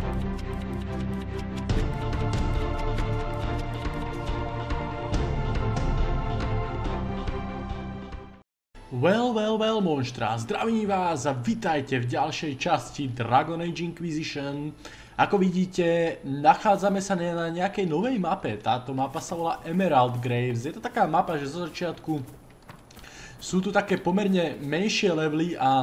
Well, monštra, zdravím vás a vitajte v ďalšej časti Dragon Age Inquisition. Ako vidíte, nachádzame sa na nejakej novej mape. Táto mapa sa volá Emerald Graves. Je to taká mapa, že zo začiatku sú tu také pomerne menšie levely a...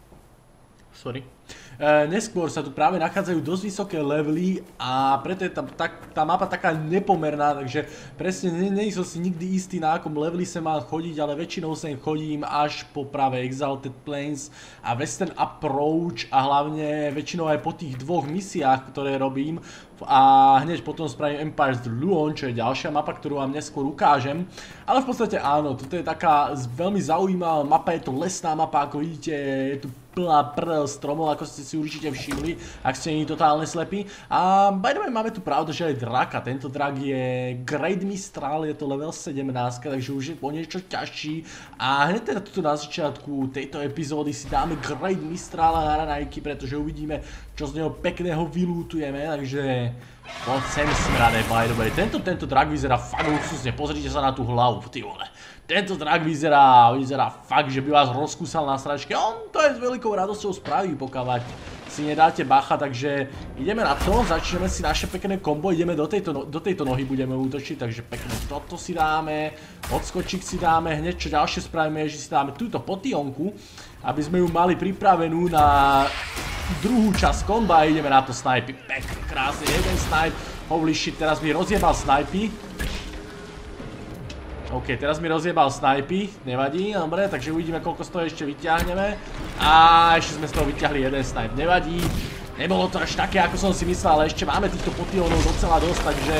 neskôr sa tu práve nachádzajú dosť vysoké levely a preto je tá mapa taká nepomerná, takže presne nie som si nikdy istý, na akom leveli sa mám chodiť, ale väčšinou sem chodím až po práve Exalted Plains a Western Approach a hlavne väčšinou aj po tých dvoch misiách, ktoré robím. A hneď potom spravím Empire's Luon, čo je ďalšia mapa, ktorú vám neskôr ukážem. Ale v podstate áno, toto je taká veľmi zaujímavá mapa, je to lesná mapa, ako vidíte, je tu plná stromov, ako ste si určite všimli, ak ste nie totálne slepí. A by the way, máme tu pravdu, že aj draka. Tento drak je Great Mistral, je to level 17, takže už je po niečo ťažší. A hneď teda tuto na začiatku tejto epizódy si dáme Great Mistrala na ranajky, pretože uvidíme, čo z neho pekného vylútujeme, takže poď sem smrade, by the way. Tento drak vyzerá fakt luxusne, pozrite sa na tú hlavu, ty vole. Tento drak vyzerá fakt, že by vás rozkúsal na sračke. On to je s veľkou radosťou spraví, pokiaľ si nedáte bacha, takže ideme na to, začneme si naše pekné kombo, ideme do tejto nohy budeme útočiť, takže pekne toto si dáme, odskočík si dáme, hneď čo ďalšie spravíme je, že si dáme túto potionku, aby sme ju mali pripravenú na druhú časť komba a ideme na to snajpy. Pekne, krásne, jeden snajp, holy shit, teraz mi rozjebal snajpy. OK, teraz mi rozjebal snajpy, nevadí, dobre, takže uvidíme, koľko z toho ešte vyťahneme. A ešte sme z toho vyťahli jeden snajp, nevadí. Nebolo to až také, ako som si myslel, ale ešte máme týchto potionov docela dosť, takže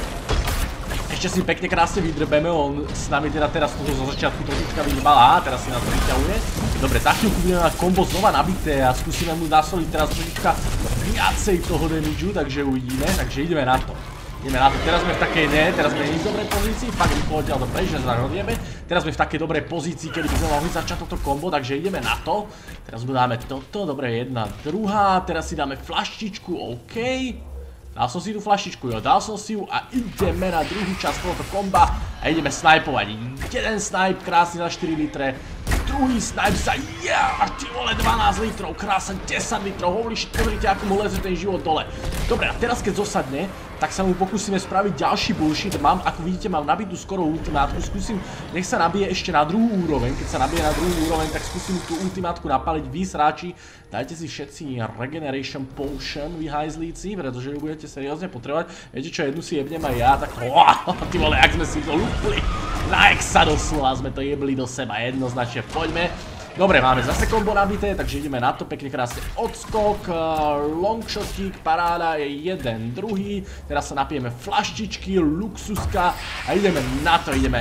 ešte si pekne krásne vydrbeme, on s nami teda teraz zo začiatku trošička vyjebal, a teraz si nás to vyťahuje. Dobre, za chvíľku budeme mať kombo znova nabité a skúsime mu nasoliť teraz trošička viacej toho damageu, takže uvidíme, takže ideme na to. Ideme na to, teraz sme v takej, teraz sme v dobrej pozícii, fakt rýchlo odtiaľ do preč, že sa rozjebe. Teraz sme v takej dobrej pozícii, kedy by sme mohli začať toto kombo, takže ideme na to. Teraz mu dáme toto, dobre, jedna, druhá, teraz si dáme flaštičku, OK. Dal som si tú flaštičku, jo, dal som si ju a ideme na druhú časť tohoto komba a ideme snajpovať. Jeden snajp, krásne za 4 litre. Druhý snipe za, ty vole, 12 litrov, krásne 10 litrov, hovorí, pozrite, ako mu leze ten život dole. Dobre, a teraz keď zosadne, tak sa mu pokúsime spraviť ďalší bullshit. Ako vidíte, mám nabitú skoro ultimátku, skúsim, nech sa nabije ešte na druhú úroveň. Keď sa nabije na druhú úroveň, tak skúsim tú ultimátku napaliť. Vy sráči, dajte si všetci Regeneration Potion, vy hajzlíci, pretože ju budete seriózne potrebovať. Viete čo, jednu si jebnem aj ja, tak ty vole, jak sme si to lúpli. Na exa doslova sme to jebli do seba jednoznačne, poďme. Dobre, máme zase kombo nabité, takže ideme na to, pekne krásne odskok, longshotík, paráda je jeden, druhý, teraz sa napijeme flaštičky, luxuska a ideme na to, ideme.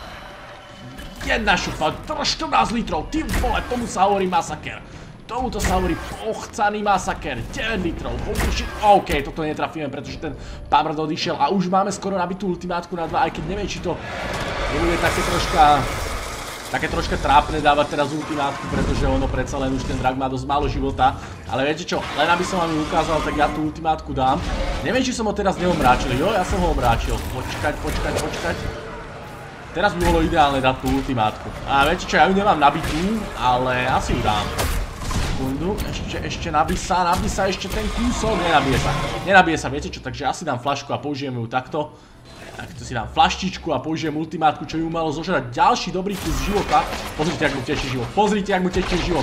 Jedna šupa, 14 litrov, ty vole, tomu sa hovorí masaker. Tomuto sa hovorí pochcaný masaker, 9 litrov, holy shit, OK, toto netrafíme, pretože ten Pamrd odišiel a už máme skoro nabitú ultimátku na 2, aj keď neviem, či to nebude také troška trápne dávať teraz ultimátku, pretože ono predsa len už ten drak má dosť málo života. Ale viete čo, len aby som vám ju ukázal, tak ja tú ultimátku dám. Neviem, či som ho teraz neomráčil, jo, ja som ho omráčil. Počkať. Teraz by bolo ideálne dať tú ultimátku. A viete čo, ja ju nemám nabitú, ale asi ju dám. Sekundu, ešte nabí sa ešte ten kúsok, nenabije sa, viete čo, takže ja si dám flašku a použijem ju takto. Takto si dám flaštičku a použijem ultimátku, čo ju malo zožrať ďalší dobrý kus života. Pozrite, jak mu tečie život,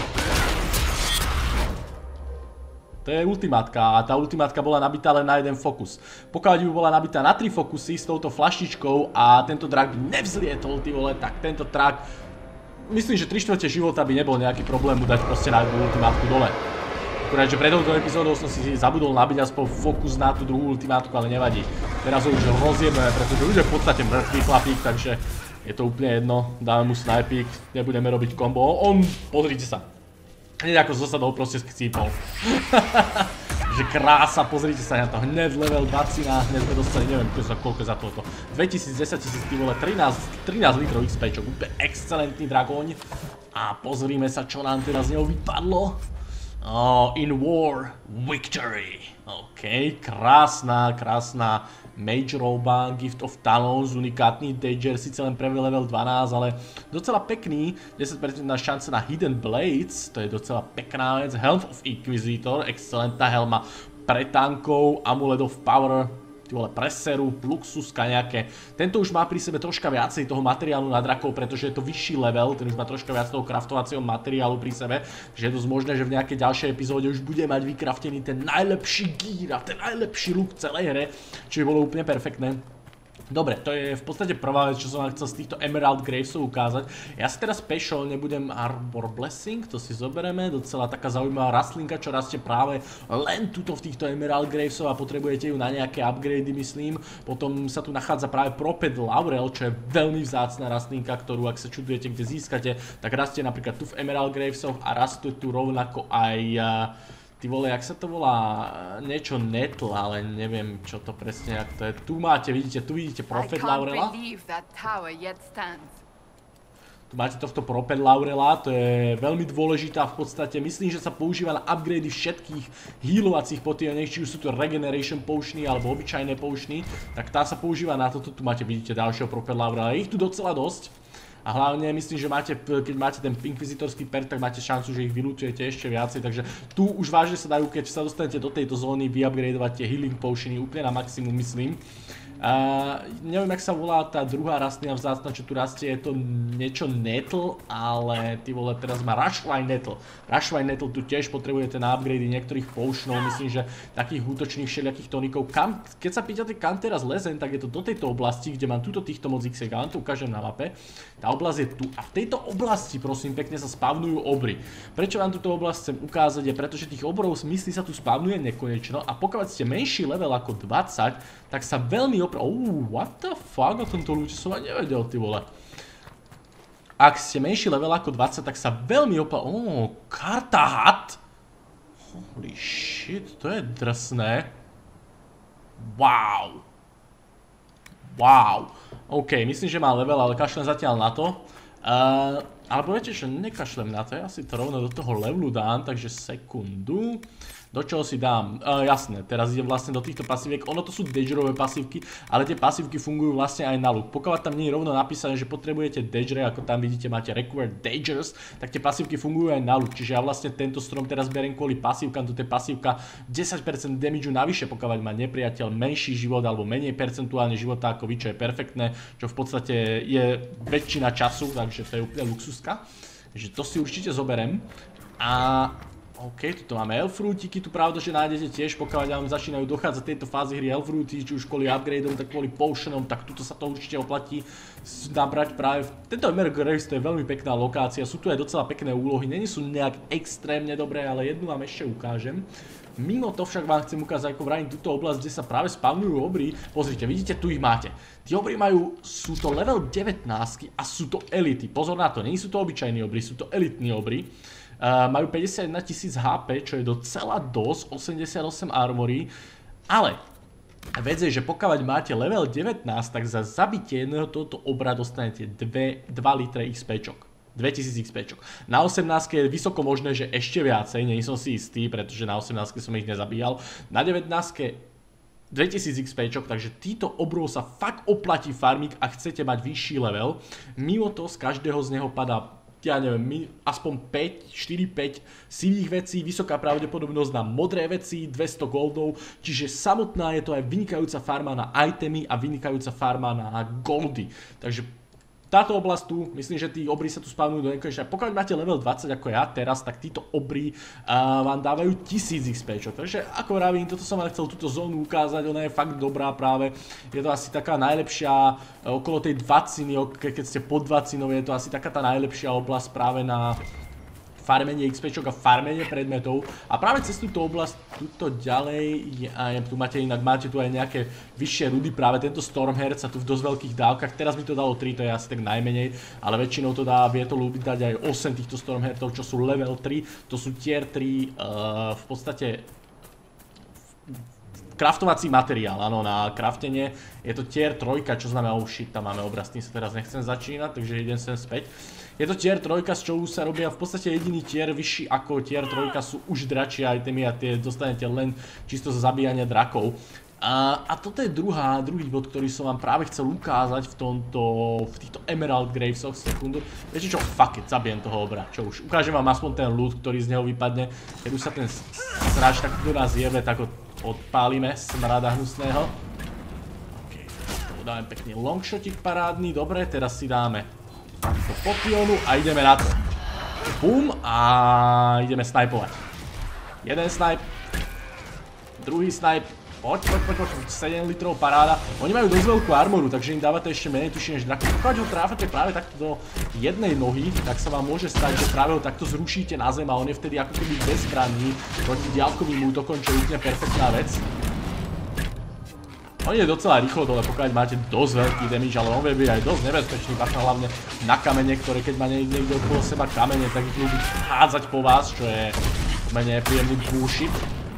To je ultimátka a tá ultimátka bola nabitá len na jeden fokus. Pokiaľ by bola nabitá na 3 fokusy s touto flaštičkou a tento drak by nevzlietol, ty vole, tak tento drak, myslím, že 3/4 života by nebol nejaký problém mu dať proste na ultimátku dole. Akurát, že pred touto epizódou som si zabudol nabiť aspoň fokus na tú druhú ultimátku, ale nevadí. Teraz ho už rozjebeme, pretože už je v podstate mŕtvý chlapík, takže je to úplne jedno. Dáme mu snajpík, nebudeme robiť kombo. Pozrite sa. Hneď ako zosadol, proste chcípol. Že krása, pozrite sa na to. Hneď level 20, hneď sme dostali, neviem koľko za toto. 2000, 10 000, ty vole, 13 litrov XPčok, úplne excelentný dragóň. A pozrime sa, čo nám teraz z neho vypadlo. In war, victory. OK, krásna Majorová, Gift of Talons, unikátny Dager, síce len pre level 12, ale docela pekný, 10% šance na Hidden Blades, to je docela pekná vec, Helm of Inquisitor, excelentná helma pre tankov, Amulet of Power, ty vole, pre seru, luxuska nejaké. Tento už má pri sebe troška viacej toho materiálu na drakov, pretože je to vyšší level, ten už má troška viac toho craftovacieho materiálu pri sebe, že je dosť možné, že v nejakej ďalšej epizóde už bude mať vykraftený ten najlepší gear a ten najlepší look v celej hre, čo by bolo úplne perfektné. Dobre, to je v podstate prvá vec, čo som vám chcel z týchto Emerald Gravesov ukázať. Ja si teraz pešol nebudem Arbor Blessing, to si zoberieme, docela taká zaujímavá rastlinka, čo rastie práve len tuto v týchto Emerald Gravesov a potrebujete ju na nejaké upgrady, myslím. Potom sa tu nachádza práve Prophet Laurel, čo je veľmi vzácna rastlinka, ktorú ak sa čudujete, kde získate, tak rastie napríklad tu v Emerald Gravesoch a rastie tu rovnako aj... Ty vole, jak sa to volá, niečo netl, ale neviem, čo to presne, jak to je. Tu máte, vidíte, tu vidíte Prophet Laurela. Tu máte tohto Prophet Laurela, to je veľmi dôležitá v podstate, myslím, že sa používa na upgrady všetkých healovacích potioniek, či už sú to Regeneration Potiony alebo obyčajné potiony, tak tá sa používa na toto, tu máte, vidíte, ďalšieho Prophet Laurela, je ich tu docela dosť. A hlavne myslím, že keď máte ten Inquisitorský perk, tak máte šancu, že ich vylutujete ešte viacej, takže tu už vážne sa dajú, keď sa dostanete do tejto zóny, vyupgradovať tie healing potiony úplne na maximum, myslím. Neviem, jak sa volá tá druhá rastlina vzácna, čo tu rastie, je to niečo netl, ale ty vole, teraz má Rushvine netl. Rushvine netl tu tiež potrebujete na upgrady niektorých potionov, myslím, že takých útočných všelijakých tonikov. Keď sa pýtate, kam teraz lezem, tak je to do tejto oblasti, kde mám túto týchto moc XG, ja vám to ukážem na mape. Tá oblasť je tu a v tejto oblasti, prosím pekne, sa spavnujú obry. Prečo vám túto oblasť chcem ukázať je, pretože tých obrov myslí sa tu spavnuje nekonečno a pokiaľ ste menší level ako 20, tak sa veľmi what the fuck, o tomto ľudí som aj nevedel, ty vole. Ak ste menší level ako 20, tak sa veľmi karta hat. Holy shit, to je drsné. Wow. Wow. OK, myslím, že má level, ale kašlem zatiaľ na to. Alebo viete, že nekašlem na to, ja si to rovno do toho levelu dám, takže sekundu. Do čoho si dám? Jasné, teraz idem vlastne do týchto pasíviek. Ono to sú dagerové pasívky, ale tie pasívky fungujú vlastne aj na loot. Pokiaľ tam nie je rovno napísané, že potrebujete dagere, ako tam vidíte, máte required dagers, tak tie pasívky fungujú aj na loot. Čiže ja vlastne tento strom teraz beriem kvôli pasívkam, toto je pasívka 10% damageu navyše, pokiaľ má nepriateľ menší život alebo menej percentuálne života ako vy, čo je perfektné, čo v podstate je väčšina času, takže to je úplne luxuska. Takže to si určite zoberem. A OK, tuto máme elfrútiky, tu pravda, že nájdete tiež, pokiaľ vám začínajú dochádzať tejto fázy hry elfrúty, či už kvôli upgradeom, tak kvôli potionom, tak tuto sa to určite oplatí nabrať práve. Tento Emerald Graves to je veľmi pekná lokácia, sú tu aj docela pekné úlohy, není sú nejak extrémne dobré, ale jednu vám ešte ukážem. Mimo to však vám chcem ukázať, ako vrajím, túto oblasť, kde sa práve spavnujú obry. Pozrite, vidíte, tu ich máte. Tí obry sú to level 19 a sú to elity. Pozor na to, nie sú to obyčajní obry, sú to elitní obry. Majú 51 000 HP, čo je docela dosť, 88 armory, ale vec je, že pokiaľ máte level 19, tak za zabitie jedného tohoto obra dostanete 2 litre XPčok. 2000 XPčok. Na 18 je vysoko možné, že ešte viacej, nie som si istý, pretože na 18 som ich nezabíjal. Na 19 2000 XPčok, takže títo obrov sa fakt oplatí farmiť, ak chcete mať vyšší level. Mimo to z každého z neho padá, ja neviem, aspoň 4-5 sivých vecí, vysoká pravdepodobnosť na modré veci, 200 goldov, čiže samotná je to aj vynikajúca farma na itemy a vynikajúca farma na goldy. Takže táto oblasť tu, myslím, že tí obry sa tu spavnujú do nekonečna. Pokiaľ máte level 20 ako ja teraz, tak títo obry vám dávajú 1000 XPčok. Takže ako vravím, toto som vám chcel túto zónu ukázať, ona je fakt dobrá práve. Je to asi taká najlepšia, okolo tej 20, keď ste pod 20, je to asi taká tá najlepšia oblasť práve na farmenie XPčok a farmenie predmetov. A práve cez túto oblasť, tuto ďalej, tu máte tu aj nejaké vyššie rudy, práve tento Stormheart sa tu v dosť veľkých dávkach, teraz by to dalo 3, to je asi tak najmenej, ale väčšinou to vie to ľúbiť dať aj 8 týchto Stormheartov, čo sú level 3, to sú tier 3, v podstate craftovací materiál, áno, na craftenie. Je to tier 3, čo znamená, oh shit, tam máme obraz, tým sa teraz nechcem začínať, takže idem sem späť. Je to tier 3, z čoho sa robia v podstate jediný tier vyšší ako tier 3 sú už dračie itemy a tie dostanete len čisto za zabíjania drakov. A toto je druhý bod, ktorý som vám práve chcel ukázať v týchto Emerald Gravesoch. Sekundu. Viete čo, fuck it, zabijem toho obra. Čo už, ukážem vám aspoň ten loot, ktorý z neho vypadne. Keď už sa ten sráč tak do nás jebe, tak ho odpálime, smrada hnusného. OK, tomu dáme pekný longshotik parádny. Dobre, teraz si dáme do potionu a ideme na to. Bum a ideme snajpovať. Jeden snipe, druhý snipe. Poď, 7 litrov paráda. Oni majú dosť veľkú armoru, takže im dávate ešte menej tuší než draku. Pokiaľ ho tráfate práve takto do jednej nohy, tak sa vám môže stať, že práve ho takto zrušíte na zem a on je vtedy ako keby bezbranný proti diaľkovým útokom, čo je úplne perfektná vec. On je docela rýchlo dole, pokiaľ máte dosť veľký damage, ale on vie byť aj dosť nebezpečný, patrno hlavne na kamene, ktoré keď má niekde okolo seba kamene, tak ich ľúbi hádzať po vás, čo je menej príjemný bullshit.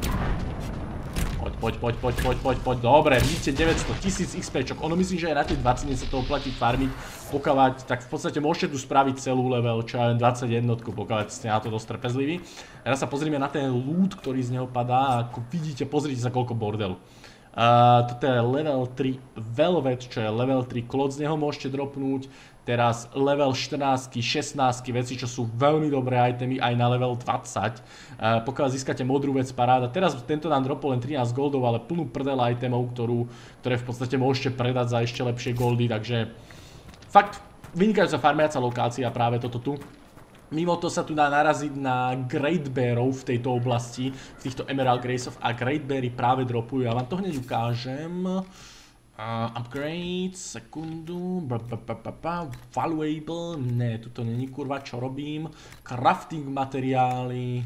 Poď, dobre, vidíte 900 000 XPčok, ono myslím, že aj na tie 20 sa to oplatí farmiť, pokiaľ, tak v podstate môžete tu spraviť celú level, čo aj 21, pokiaľ ste na to dosť trpezliví. Teraz sa pozrieme na ten loot, ktorý z neho padá a ako vidíte, pozrite sa koľko bordelu. Toto je level 3 Velvet, čo je level 3 klot, z neho môžete dropnúť. Teraz level 14, 16 veci, čo sú veľmi dobré itemy aj na level 20. Pokiaľ získate modrú vec, paráda. Teraz tento nám dropol len 13 goldov, ale plnú prdel itemov, ktoré v podstate môžete predať za ešte lepšie goldy, takže fakt vynikajúca farmiaca lokácia práve toto tu. Mimo to sa tu dá naraziť na Great Bearov v tejto oblasti, v týchto Emerald Gravesoch a Great Beary práve dropujú. Ja vám to hneď ukážem. Upgrade, sekundu, valuable, ne, tuto není kurva, čo robím, crafting materiály,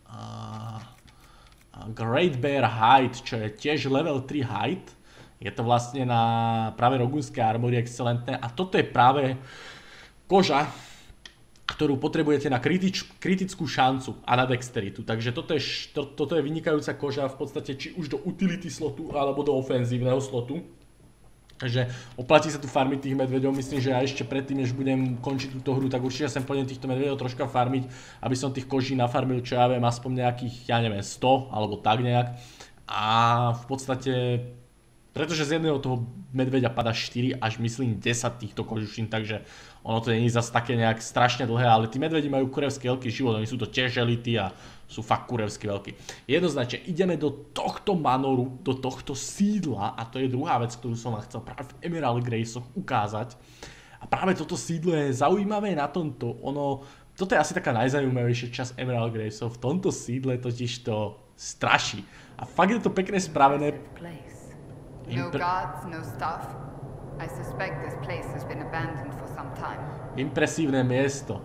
Great Bear Hide, čo je tiež level 3 hide, je to vlastne na práve rogunské armory excelentné a toto je práve koža, ktorú potrebujete na kritickú šancu a na dexteritu, takže toto je vynikajúca koža v podstate či už do utility slotu alebo do ofenzívneho slotu. Takže oplatí sa tu farmiť tých medveďov, myslím, že ja ešte predtým, než budem končiť túto hru, tak určite sem pôjdem týchto medveďov troška farmiť, aby som tých koží nafarmil, čo ja viem, aspoň nejakých, ja neviem, 100 alebo tak nejak. A v podstate, pretože z jedného toho medveďa padá 4 až myslím 10 týchto kožušín, takže ono to nie je zase také nejak strašne dlhé, ale tí medvedi majú kurevský veľký život, oni sú to tiež elity a sú fakt kurevsky veľkí. Jednoznačne ideme do tohto manoru, do tohto sídla a to je druhá vec, ktorú som vám chcel práve v Emerald Gravesoch ukázať. A práve toto sídlo je zaujímavé na tomto, toto je asi taká najzaujímavejšia časť Emerald Gravesov, v tomto sídle totiž to straší. A fakt je to pekne spravené. No guards, no staff. I suspect this place has been abandoned for some time. Impresívne miesto.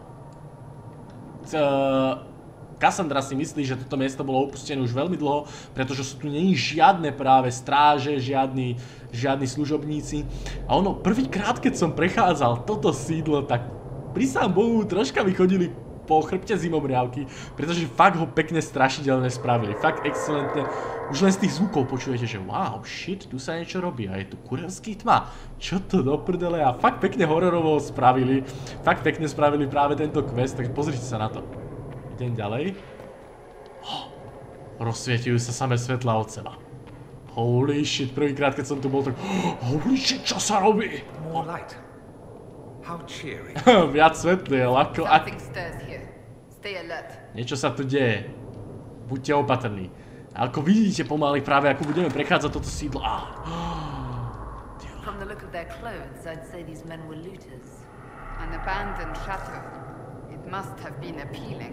Cassandra si myslí, že toto miesto bolo opustené už veľmi dlho, pretože sú tu není žiadne práve stráže, žiadni služobníci. A ono, prvýkrát, keď som prechádzal toto sídlo, tak prisám Bohu, troška mi chodili po chrbte zimomriavky, pretože fakt ho pekne strašidelne spravili. Fakt excelentne. Už len z tých zvukov počujete, že wow, shit, tu sa niečo robí a je tu kurevský tma. Čo to do prdele? A fakt pekne hororovo spravili. Fakt pekne spravili práve tento quest, takže pozrite sa na to. Idem ďalej. Rozsvietujú sa samé svetlá od seba. Holy shit, prvýkrát, keď som tu bol, tak holy shit, čo sa robí? More light. How cheery. Viac svetliel, ako... Something stirs here. Stay alert. Niečo sa tu deje. Buďte opatrní. A ako vidíte pomaly práve, ako budeme prechádzať toto sídlo. From the look of their clothes, I'd say these men were looters. An abandoned chateau. It must have been appealing.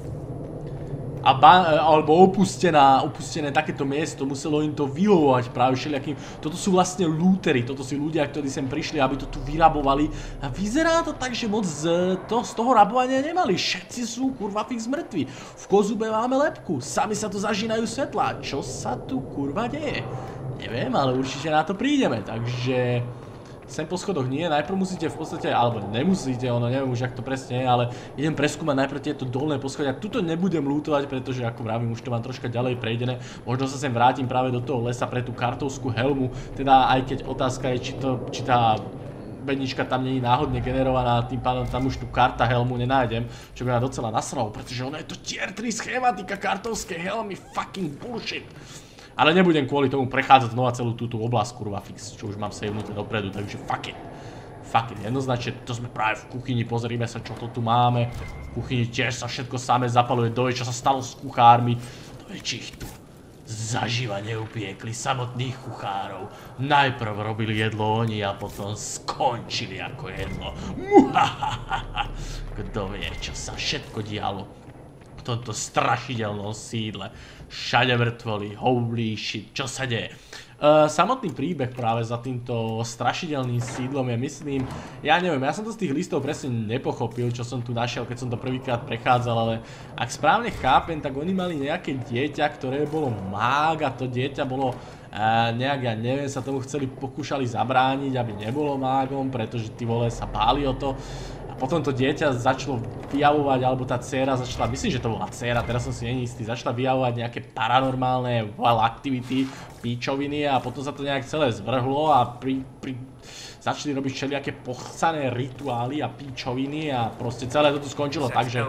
Alebo opustené takéto miesto, muselo im to vyhovovať práve všelijakým. Toto sú vlastne lootery, toto sú ľudia, ktorí sem prišli, aby to tu vyrabovali. A vyzerá to tak, že moc z toho rabovania nemali. Všetci sú kurva fix mŕtvi. V kozube máme lebku, sami sa tu zažínajú svetlá. Čo sa tu kurva deje? Neviem, ale určite na to prídeme, takže... sem po schodoch nie, najprv musíte v podstate, alebo nemusíte, ono neviem už jak to presne je, ale idem preskúmať najprv tieto dolné poschodia. Tuto nebudem lootovať, pretože ako vravím, už to mám troška ďalej prejdené. Možno sa sem vrátim práve do toho lesa pre tú kartovskú helmu, teda aj keď otázka je, či tá bednička tam nie je náhodne generovaná, tým pádom tam už tú karta helmu nenájdem, čo by ma docela nasralo, pretože ono je to tier 3 schématika kartovskej helmy, fucking bullshit. Ale nebudem kvôli tomu prechádzať znova celú túto oblasť, kurva fix, čo už mám savenuté dopredu, takže fuck it. Fuck it, jednoznačne, to sme práve v kuchyni, pozrime sa, čo to tu máme. V kuchyni tiež sa všetko samé zapaluje, dovie, čo sa stalo s kuchármi. Dovie, či ich tu zaživa neupiekli samotných kuchárov. Najprv robili jedlo oni a potom skončili ako jedlo. Muhahaha. Kto vie, čo sa všetko dialo v tomto strašidelnom sídle. Všade mŕtvoli, holy shit, čo sa deje. Samotný príbeh práve za týmto strašidelným sídlom je, myslím, ja neviem, ja som to z tých listov presne nepochopil, čo som tu našiel, keď som to prvýkrát prechádzal, ale ak správne chápem, tak oni mali nejaké dieťa, ktoré bolo mág a to dieťa bolo nejak, ja neviem, sa tomu pokúšali zabrániť, aby nebolo mágom, pretože tí vole sa báli o to. Potom to dieťa začalo vyjavovať, alebo tá dcéra začala, myslím, že to bola dcéra, teraz som si není istý, začala vyjavovať nejaké paranormálne activity, píčoviny a potom sa to nejak celé zvrhlo a začali robiť všelijaké pochcané rituály a píčoviny a proste celé to tu skončilo tak, že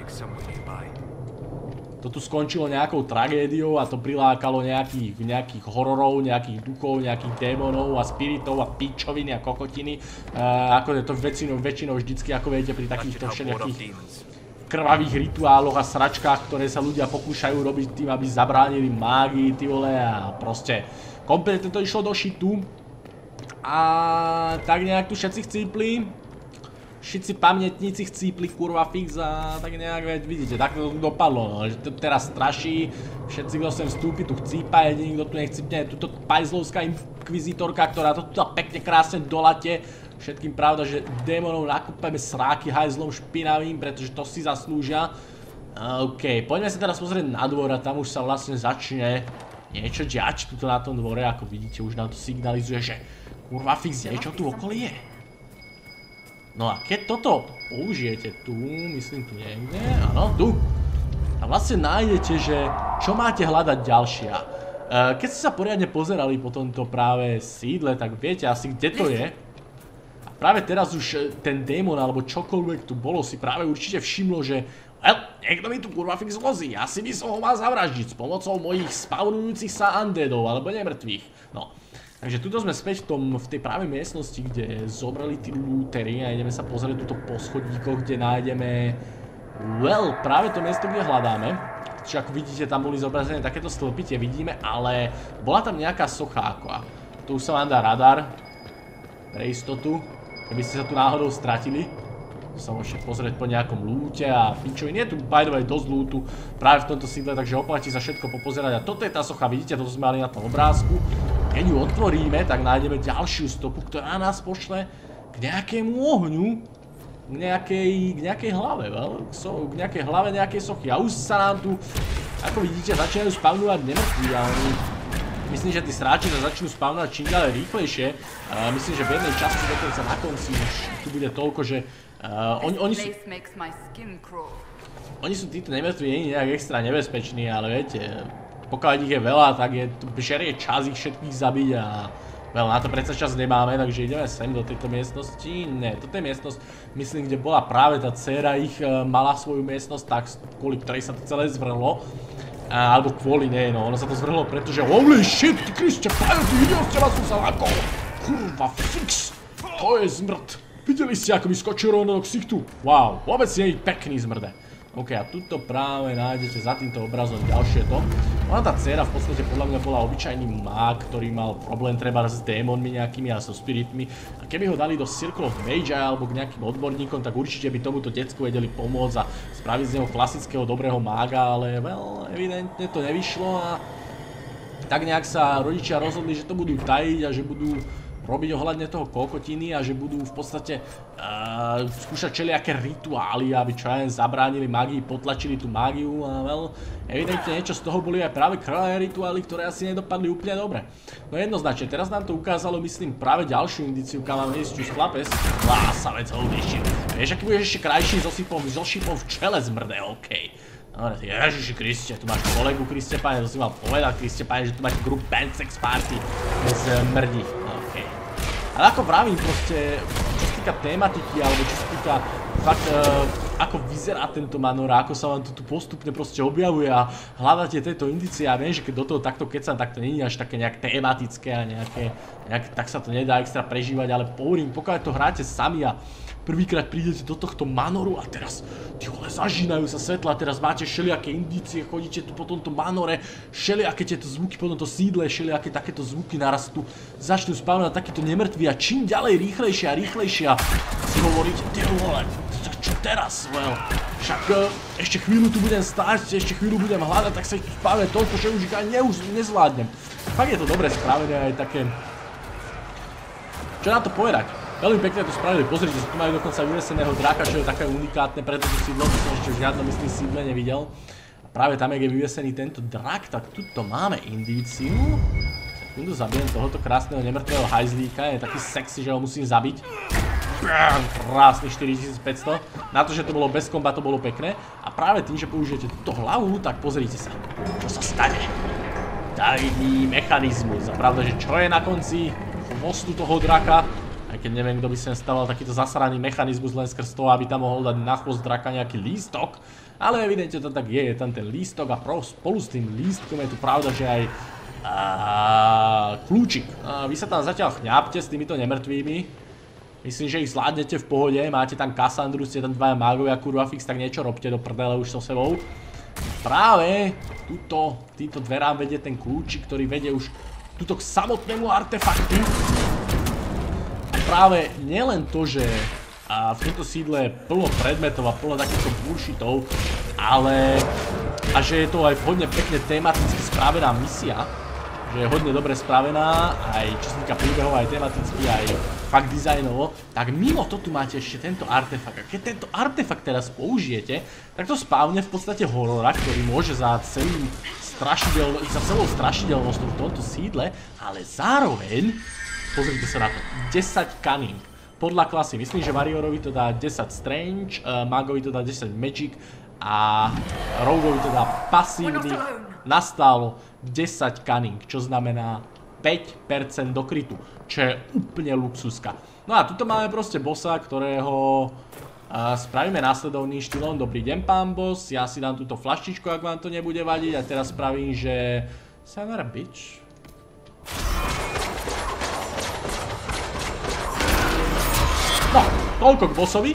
to tu skončilo nejakou tragédiou a to prilákalo nejakých hororov, nejakých duchov, nejakých démonov a spiritov a píčoviny a kokotiny. Ako je to väčšinou vždycky, ako viete, pri takýchto všelijakých krvavých rituáloch a sračkách, ktoré sa ľudia pokúšajú robiť tým, aby zabránili mágii, ty vole, a proste kompletne to išlo do šitu. A tak nejak tu všetci chcípli. Všetci pamätníci chcípli, kurva fix a tak nejak, vidíte, tak to dopadlo, no, že to teraz straší, všetci, kto sem vstúpi, tu chcípa, jediný, kto tu nechcípne, je tuto pajzlovská inkvizitorka, ktorá to tu pekne krásne dolate, všetkým pravda, že démonov nakúpeme sráky hajzlom špinavým, pretože to si zaslúžia. OK, poďme sa teraz pozrieť na dvor a tam už sa vlastne začne niečo diať tuto na tom dvore, ako vidíte, už nám to signalizuje, že kurva fix, niečo tu okolí je. No a keď toto použijete tu, myslím tu niekde, áno, tu. A vlastne nájdete, že čo máte hľadať ďalšia. Keď ste sa poriadne pozerali po tomto práve sídle, tak viete asi, kde to je. A práve teraz už ten démon, alebo čokoľvek tu bolo, si práve určite všimlo, že niekto mi tu kurva fix vozí, asi by som ho mal zavraždiť s pomocou mojich spawnujúcich sa undeadov, alebo nemrtvých. No. Takže tuto sme späť v tej práve miestnosti, kde zobrali tí lootery a ideme sa pozrieť tuto po schodíkoch, kde nájdeme, práve to miesto, kde hľadáme. Čiže ako vidíte, tam boli zobrazené takéto stĺpy, tie vidíme, ale bola tam nejaká socha ako. Tu už sa vám dá radar, pre istotu, keby ste sa tu náhodou stratili. sa môžete pozrieť po nejakom lúte a pičovine. Je tu by the way dosť lútu práve v tomto sídle, takže oplatí sa všetko popozerať. A toto je tá socha, vidíte, toto sme mali na tom obrázku. Keď ju otvoríme, tak nájdeme ďalšiu stopu, ktorá nás pošle k nejakému ohňu, k nejakej hlave, k nejakej hlave nejakej sochy. A už sa nám tu, ako vidíte, začínajú spavnovať nemrtví a oni... Myslím, že tí sráči sa začnú spavnovať čím ďalej rýchlejšie. Myslím, že v jednej časti dokonca na konci už tu bude toľko, že... Oni sú títo nemrtví, nie je nejak extra nebezpeční, ale viete, pokiaľ ich je veľa, tak je tu žerie čas ich všetkých zabiť a... Na to predsa čas nemáme, takže ideme sem do tejto miestnosti. Ne, toto je miestnosť, myslím, kde bola práve tá dcéra ich mala svoju miestnosť, tak kvôli ktorej sa to celé zvrhlo. Alebo kvôli nej, no, ono sa to zvrhlo, pretože holy shit, ty Kriste, pájo, ty videl ste vás, som sa lakol. Kurva, fix, to je zmrt. Videli ste, ako mi skočil rovno do ksichtu? Wow, vôbec nie je pekný zmrde. OK, a tuto práve nájdete za týmto obrazom ďalšie to. Ona tá dcéra v podstate podľa mňa bola obyčajný mág, ktorý mal problém treba s démonmi nejakými a so spiritmi. A keby ho dali do Circle of Mage alebo k nejakým odborníkom, tak určite by tomuto decku vedeli pomôcť a spraviť z neho klasického dobrého mága, ale evidentne to nevyšlo a tak nejak sa rodičia rozhodli, že to budú tajiť a že budú robiť ohľadne toho kokotiny a že budú v podstate skúšať všelijaké rituály, aby čo aj zabránili magii, potlačili tú mágiu a evidentne niečo z toho boli aj práve krvavé rituály, ktoré asi nedopadli úplne dobre. No jednoznačne, teraz nám to ukázalo, myslím, práve ďalšiu indiciu, kam máme ísť, čus chlapec. Lásavec, holy shit. Vieš, aký budeš ešte krajší so šipom v čele zmrde, okej. Dobre, Ježiši Kriste, tu máš kolegu Kriste, pane, to si mal povedať, Kriste, pane, že tu máš group band sex party bez mrdí. Okej. Ale ako vravím, proste, čo sa týka tematiky, alebo čo sa týka fakt, ako vyzerá tento Manor, ako sa vám to tu postupne proste objavuje a hľadáte tieto indície a viem, že keď do toho takto kecam, tak to nie je až také nejak tematické a nejaké, tak sa to nedá extra prežívať, ale hovorím, pokiaľ to hráte sami a prvýkrát prídete do tohto Manoru a teraz, ty vole, zažínajú sa svetla, teraz máte všelijaké indície, chodíte tu po tomto Manore, všelijaké tieto zvuky po tomto sídle, všelijaké takéto zvuky naraz tu začnú spávať takíto nemrtví a čím ďalej rýchlejšie a si hovoríte, ty vole, čo teraz, well, však ešte chvíľu tu budem stáť, ešte chvíľu budem hľadať, tak sa ich tu spávne toľko, že už ich ani nezvládnem. Fakt je to dobre spravené aj také, čo na to povedať? Veľmi pekne to spravili, pozrite, tu majú dokonca vyveseného draka, čo je také unikátne pre toto sídlo, to som ešte v žiadnom myslím sídle nevidel. A práve tam, jak je vyvesený tento drak, tak tuto máme indíciu. Sekundu, zabijem tohoto krásneho nemrtvého hajzlíka, je taký sexy, že ho musím zabiť. Krásny 4500. Na to, že to bolo bez komba, to bolo pekné. A práve tým, že použijete túto hlavu, tak pozrite sa, čo sa stane. Tajný mechanizmus. A pravda, že čo je na konci mostu toho draka? Aj keď neviem, kto by sem staval takýto zasraný mechanizmus len skrz toho, aby tam mohol dať na chvost draka nejaký lístok. Ale evidentne to tak je tam ten lístok a spolu s tým lístkom je tu pravda, že aj kľúčik. Vy sa tam zatiaľ chňápte s týmito nemrtvými. Myslím, že ich zvládnete v pohode, máte tam Kassandru, ste tam dvaja mágovia, kurva fix, tak niečo robte do prdele už so sebou. Práve týmto dverám vedie ten kľúčik, ktorý vedie už tuto k samotnému artefaktu. Práve nielen to, že v tomto sídle je plno predmetov a plno takýchto bullshitov, ale že je to aj hodne pekne tematicky spravená misia, že je hodne dobre spravená, aj čo sa týka príbehov, aj tematicky, aj fakt dizajnovo, tak mimo to tu máte ešte tento artefakt. A keď tento artefakt teraz použijete, tak to spávne v podstate horora, ktorý môže za celou strašidelnosťou v tomto sídle, ale zároveň pozrite sa na to, 10 cunning. Podľa klasy, myslím, že Warriorovi to dá 10 strange, Magovi to dá 10 magic a Rogueovi to dá pasívny nastálo 10 cunning, čo znamená 5% do krytu, čo je úplne luxuska. No a tuto máme proste bossa, ktorého spravíme následovným štýlom. Dobrý deň, pán boss, ja si dám túto flaštičku, ak vám to nebude vadiť a teraz spravím, že... Savara bitch. No, toľko k bossovi.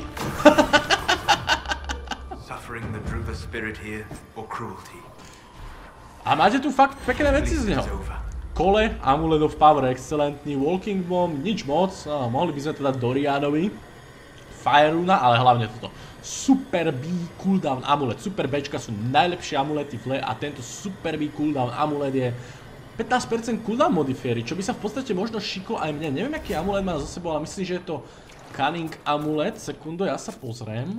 A máte tu fakt pekné veci z neho. Kole, Amulet of Power, excelentný, Walking Bomb, nič moc. No, mohli by sme to dať Dorianovi. Fire Runa, ale hlavne toto. Super B cooldown amulet. Super Bčka sú najlepšie amulety v hre a tento Super B cooldown amulet je 15% cooldown modifiery, čo by sa v podstate možno šiklo aj mne. Neviem, aký amulet má za sebou, ale myslím, že je to Cunning amulet. Sekundu, ja sa pozriem.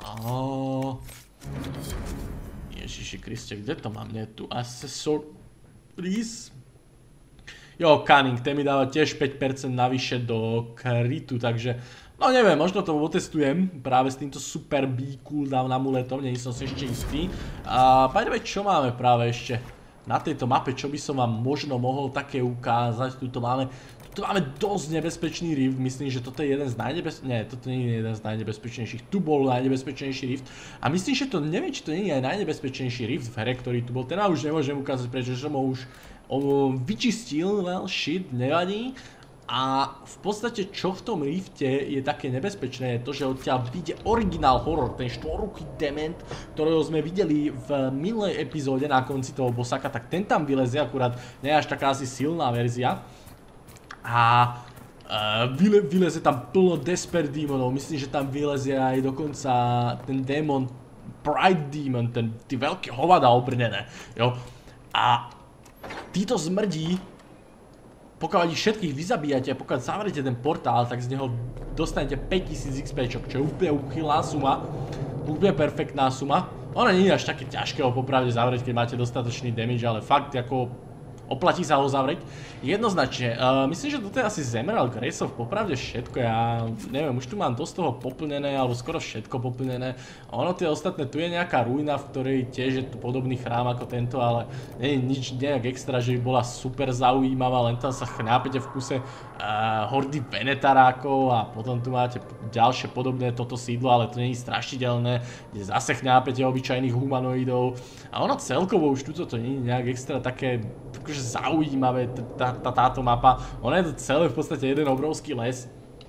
Ježiši Kriste, kde to mám? Nie tu. Accessories. Jo, Cunning, ten mi dáva tiež 5% navyše do krytu, takže... No neviem, možno to otestujem práve s týmto Super B cooldown amuletom, nie som si ešte istý. A by čo máme práve ešte na tejto mape, čo by som vám možno mohol také ukázať. Tuto máme dosť nebezpečný rift, myslím, že toto je jeden z najnebezpečnejších, nie, toto nie je jeden z najnebezpečnejších, tu bol najnebezpečnejší rift a myslím, že to, neviem, či to nie je aj najnebezpečnejší rift v hre, ktorý tu bol, ten už nemôžem ukázať, pretože som ho už vyčistil, well shit, nevadí. A v podstate čo v tom rifte je také nebezpečné je to, že odtiaľ vyjde originál horor, ten štvoruký dement, ktorého sme videli v minulej epizóde na konci toho bossaka, tak ten tam vylezie, akurát nie je až taká asi silná verzia. A vyleze tam plno Despair Demonov, myslím, že tam vylezie aj dokonca ten démon Pride Demon, tí veľké hovada obrnené, jo. A títo zmrdí pokiaľ ich všetkých vyzabíjate a pokiaľ zavrete ten portál, tak z neho dostanete 5000 XP, čo je úplne úchylná suma. Úplne perfektná suma. Ono nie je až také ťažké ho popravde zavrieť, keď máte dostatočný damage, ale fakt ako oplatí sa ho zavrieť. Jednoznačne, myslím, že toto je asi z Emerald Graceov popravde všetko, ja neviem, už tu mám dosť toho poplnené, alebo skoro všetko poplnené. Ono tie ostatné, tu je nejaká ruina, v ktorej tiež je tu podobný chrám ako tento, ale nie je nič nejak extra, že by bola super zaujímavá, len tam sa chňápete v kuse hordy venetarákov a potom tu máte ďalšie podobné toto sídlo, ale to nie je strašidelné, kde zase chňápete obyčajných humanoidov. A ono celkovo už tuto to nie je nejak extra také akože zaujímavé, táto mapa. Ona je to celé v podstate jeden obrovský les.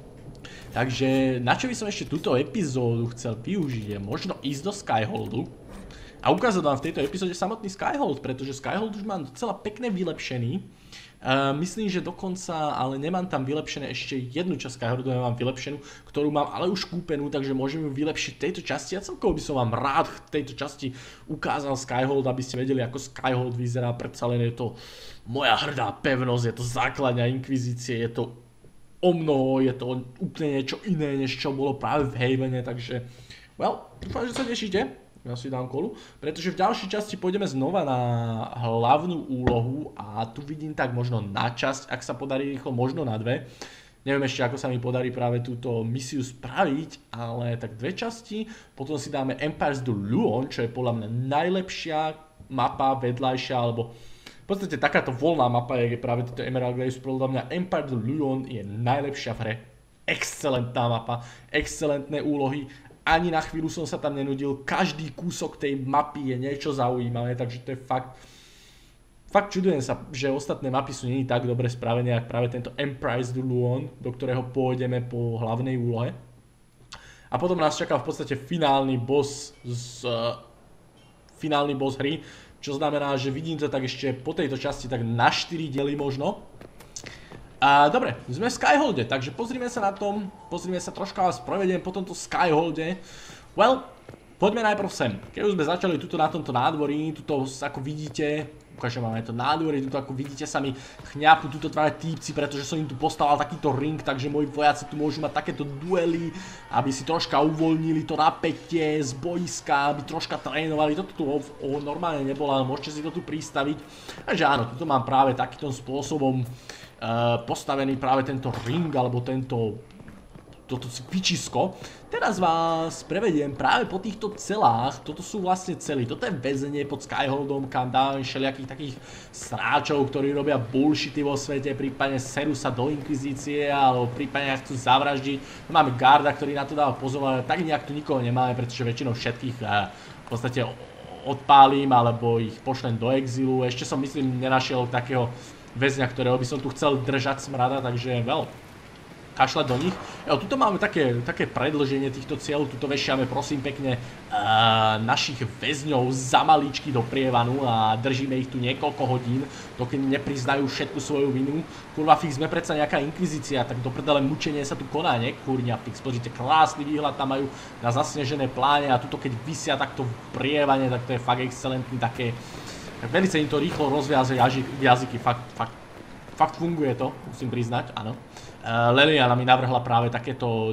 Takže na čo by som ešte túto epizódu chcel využiť je možno ísť do Skyholdu a ukázať vám v tejto epizóde samotný Skyhold, pretože Skyhold už mám docela pekne vylepšený. Myslím, že dokonca, ale nemám tam vylepšené ešte jednu časť Skyholdu, nemám vylepšenú, ktorú mám ale už kúpenú, takže môžem ju vylepšiť v tejto časti. A celkovo by som vám rád v tejto časti ukázal Skyhold, aby ste vedeli, ako Skyhold vyzerá. Predsa len je to moja hrdá pevnosť, je to základňa Inkvizície, je to o mnoho, je to úplne niečo iné, než čo bolo práve v Havene, takže well, dúfam, že sa tešíte. Ja si dám kolu, pretože v ďalšej časti pôjdeme znova na hlavnú úlohu a tu vidím tak možno na časť, ak sa podarí rýchlo, možno na dve. Neviem ešte, ako sa mi podarí práve túto misiu spraviť, ale tak dve časti. Potom si dáme Empires du Luon, čo je podľa mňa najlepšia mapa vedľajšia, alebo v podstate takáto voľná mapa je práve tieto Emerald Grace. Podľa mňa Empires du Luon je najlepšia v hre. Excelentná mapa, excelentné úlohy. Ani na chvíľu som sa tam nenudil, každý kúsok tej mapy je niečo zaujímavé, takže to je fakt čudujem sa, že ostatné mapy sú nie tak dobre spravené, ako práve tento Empires du Luon, do ktorého pôjdeme po hlavnej úlohe. A potom nás čaká v podstate finálny boss hry, čo znamená, že vidím to tak ešte po tejto časti tak na 4 diely možno. Dobre, sme v Skyholde, takže pozrime sa na tom, pozrime sa troška vás provediem po tomto Skyholde. Well, poďme najprv sem. Keď už sme začali tuto na tomto nádvorí, tuto ako vidíte, ukážem vám aj to nádvorie, tuto ako vidíte sa mi chňapu tuto tváre týpci, pretože som im tu postavil takýto ring, takže moji vojaci tu môžu mať takéto duely, aby si troška uvoľnili to napätie z boiska, aby troška trénovali. Toto tu normálne nebolo, ale môžete si to tu pristaviť. Takže áno, tuto mám práve takýmto spôsobom postavený práve tento ring alebo toto cvičisko. Teraz vás prevediem práve po týchto celách. Toto sú vlastne cely. Toto je väzenie pod Skyholdom, kam dávame všelijakých takých sráčov, ktorí robia bullshity vo svete, prípadne serú sa do Inkvizície, alebo prípadne chcú zavraždiť. Máme garda, ktorý na to dáva pozor, ale tak nejak tu nikoho nemáme, pretože väčšinou všetkých v podstate odpálim, alebo ich pošlem do exilu. Ešte som myslím nenašiel takého väzňa, ktorého by som tu chcel držať smrada, takže kašľať do nich. Tuto máme také predĺženie týchto cieľov, tuto vešiame prosím pekne našich väzňov za maličky do prievanu a držíme ich tu niekoľko hodín, dokým nepriznajú všetku svoju vinu. Kurva fix, sme predsa nejaká inkvizícia, tak do prdele mučenie sa tu koná, ne? Kurňa fix, pozrite, krásny výhľad tam majú na zasnežené pláne a tuto keď visia takto v prievane, tak to je fakt excelentný, také velice im to rýchlo rozviaže jazyky, fakt funguje to, musím priznať, áno. Leliana mi navrhla práve takéto,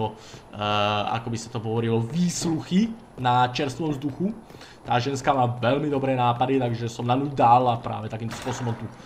ako by sa to hovorilo, výsluchy na čerstvom vzduchu. Tá ženská má veľmi dobré nápady, takže som na ňu dal a práve takýmto spôsobom tu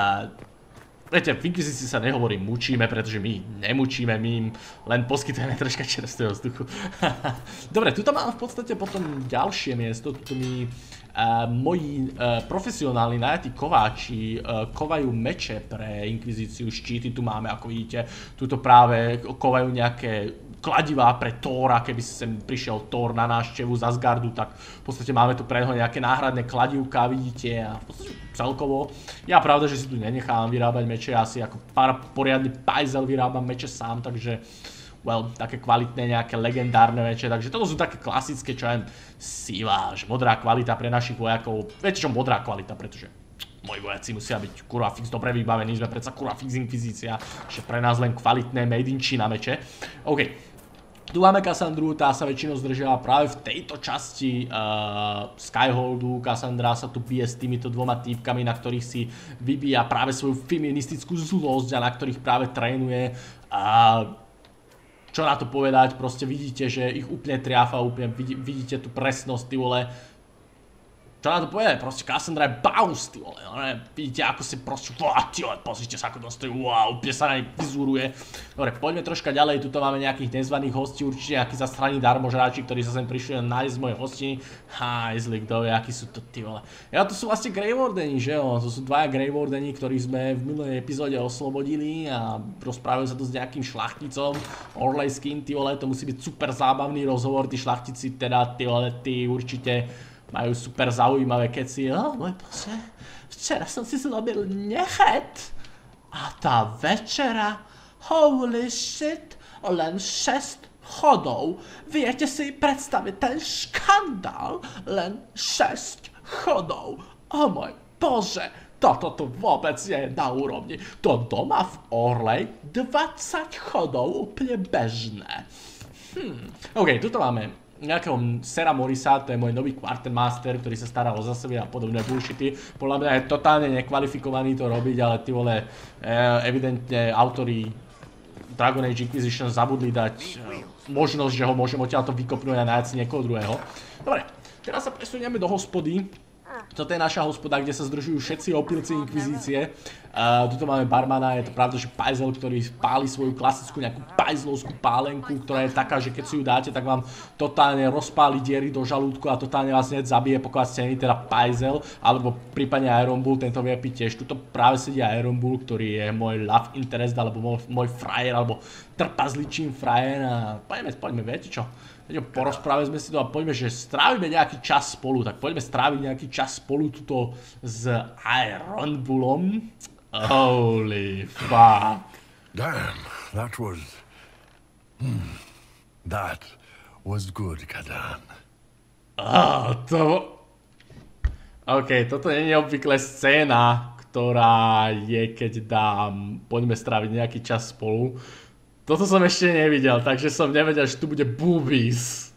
viete, v Inkvizícii sa nehovorí mučíme, pretože my nemučíme, my im len poskytujeme troška čerstvého vzduchu. Dobre, tuto mám v podstate potom ďalšie miesto, tuto mi moji profesionálni najatí kováči kovajú meče pre Inkvizíciu, štíty tu máme, ako vidíte, tuto práve kovajú nejaké kladivá pre Thora, keby sem prišiel Thor na návštevu z Asgardu, tak v podstate máme tu pre neho nejaké náhradné kladivká, vidíte, a v podstate celkovo. Ja pravda, že si tu nenechám vyrábať meče, ja si ako poriadny pajzel vyrábam meče sám, takže well, také kvalitné nejaké legendárne meče, takže toto sú také klasické, čo aj sivá, že modrá kvalita pre našich vojakov, viete čo, modrá kvalita, pretože moji vojaci musia byť kurva fix dobre vybavení, sme predsa kurva fix Inkvizícia, že pre nás len kvalitné made in China meče. OK. Tu máme Cassandru, tá sa väčšinou zdržala práve v tejto časti Skyholdu. Cassandra sa tu bije s týmito dvoma týpkami, na ktorých si vybíja práve svoju feministickú zlosť a na ktorých práve trénuje. Čo na to povedať, proste vidíte, že ich úplne triafa, úplne vidíte tú presnosť, ty vole. Čo na to povedať, proste Cassandra je baus, ty vole, vidíte ako si proste, ty vole, pozrite sa ako dostojí, úplne sa na nej vyzúruje. Dobre, poďme troška ďalej, tuto máme nejakých nezvaných hostí, určite nejakí zastraní darmožráči, ktorí sa sem prišli nájsť moje hostiny. Hajzli, kto vie, akí sú to, ty vole. Ja, to sú vlastne Grey Wardeni, že jo, to sú dvaja Grey Wardeni, ktorých sme v minulej epizóde oslobodili a rozprávajú sa tu s nejakým šlachticom, Orlejským, ty vole, to musí byť super zábavný rozhovor, tí šlachtici teda, ty vole, ty určite majú super zaujímavé keci. Môj bože, včera som si zlobil nechet. A tá večera, holy shit, len 6 chodov. Viete si predstaviť ten škandál? Len 6 chodov. O môj bože, toto tu vôbec je na úrovni. To doma v Orlej 20 chodov, úplne bežné. OK, tuto máme nejakého Sera Morrisa, to je môj nový quartermaster, ktorý sa stará o zasebie a podobné bullshity. Podľa mňa je totálne nekvalifikovaný to robiť, ale ty vole, evidentne autori Dragon Age Inquisition zabudli dať možnosť, že ho môžem odtiaľto vykopnúť a nájsť si niekoho druhého. Dobre, teraz sa presunieme do hospody. Toto je naša hospoda, kde sa združujú všetci opilci inkvizície. Tuto máme barmana, je to pravda, že pajzel, ktorý páli svoju klasickú nejakú pajzlovskú pálenku, ktorá je taká, že keď si ju dáte, tak vám totálne rozpáli diery do žalúdku a totálne vás hneď zabije, pokiaľ ste není teda pajzel, alebo prípadne Iron Bull, tento vie piť tiež. Tuto práve sedí Iron Bull, ktorý je môj love interest, alebo môj frajer, alebo trpazličím frajer a poďme, viete čo? Porozprávali sme si to a poďme, že strávime nejaký čas spolu, tak poďme stráviť nejaký čas spolu tuto s Iron Bullom. Holy fuck. Damn, that was... That was good, Kadan. OK, toto nie je obvykle scéna, ktorá je, keď poďme stráviť nejaký čas spolu. Toto som ešte nevidel, takže som nevedel, že tu bude boobies.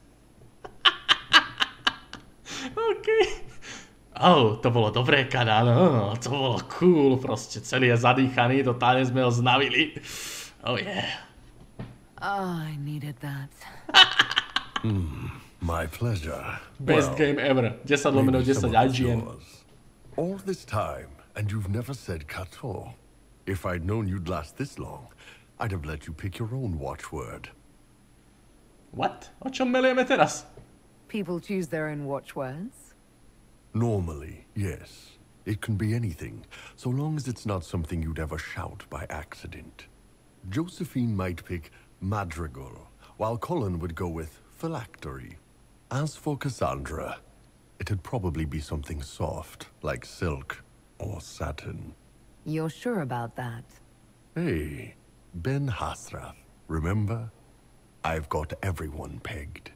OK. To bolo dobré, Kadan. To bolo cool, proste celý je zadýchaný, totálne sme ho znavili. Oh yeah. I needed that. My pleasure. Best game ever. 10/10 IGN. All this time, and you've never said Kato. If I'd known you'd last this long, I'd have let you pick your own watchword. What? O čom melieme teraz? People choose their own watchwords? Normally, yes. It can be anything, so long as it's not something you'd ever shout by accident. Josephine might pick Madrigal, while Colin would go with Phylactery. As for Cassandra, it'd probably be something soft, like silk or satin. You're sure about that? Hey, Ben Hasrath, remember? I've got everyone pegged.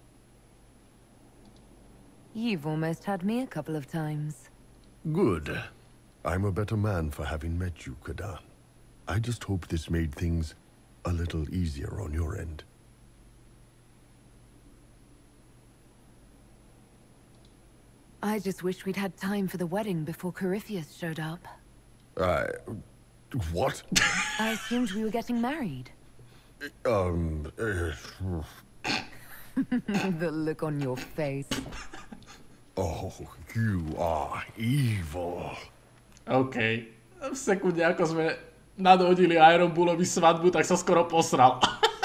You've almost had me a couple of times. Good. I'm a better man for having met you, Kadan. I just hope this made things a little easier on your end. I just wish we'd had time for the wedding before Corypheus showed up. What? I assumed we were getting married. The look on your face. Oh, you are evil. OK. V sekunde, ako sme nadhodili Iron Bullovi svadbu, tak sa skoro posral.